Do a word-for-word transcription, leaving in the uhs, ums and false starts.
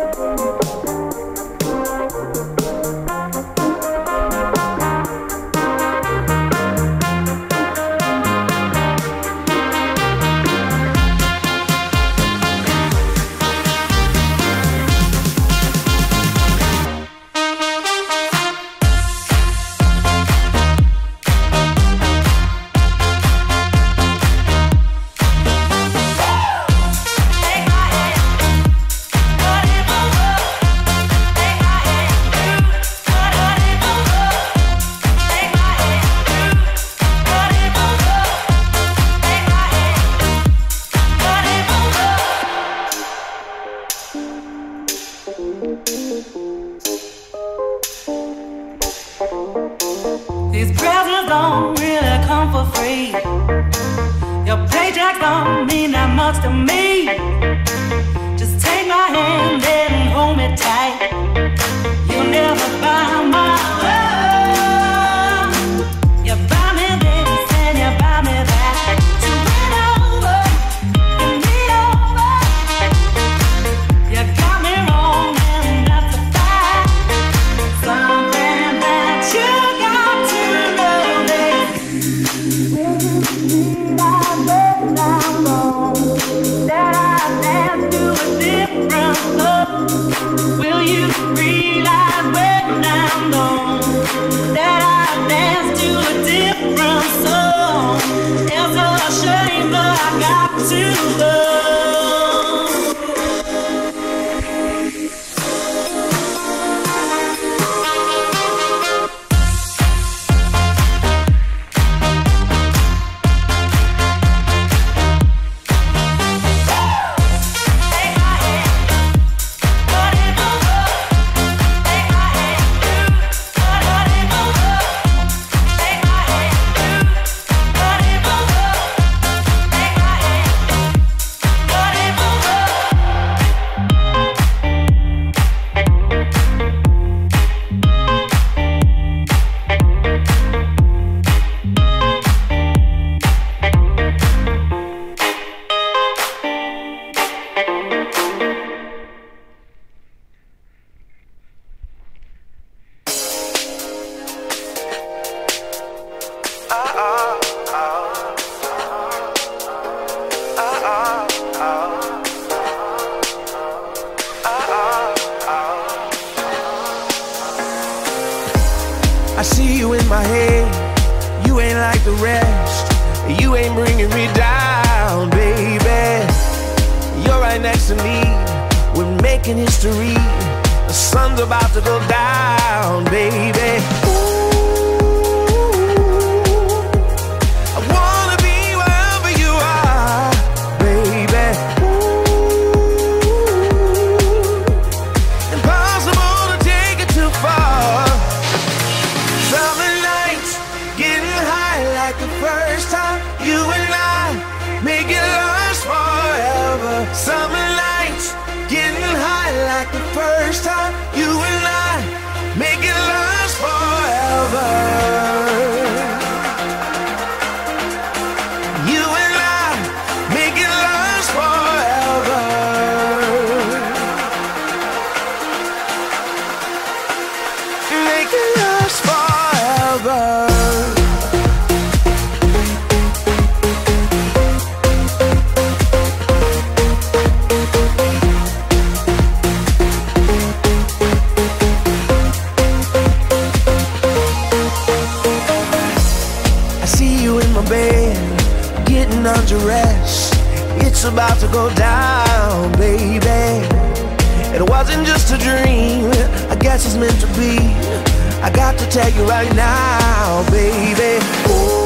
These presents don't really come for free. Your paycheck don't mean that much to me. Just take my hand and hold me tight. You'll never buy my love. You buy me this and you buy me that. So win over, give me over. You got me wrong and that's a fact. Something that you got to know is that I dance to a different love. Will you realize when I'm gone that I dance to a different song? It's a shame, but I got to go. I see you in my head, you ain't like the rest. You ain't bringing me down, baby. You're right next to me, we're making history. The sun's about to go down, baby. Summer nights, getting high like the first time. You and I make it last forever. You and I make it last forever. Make it last forever. Undressed, it's about to go down, baby. It wasn't just a dream, I guess it's meant to be. I got to tell you right now, baby. Ooh.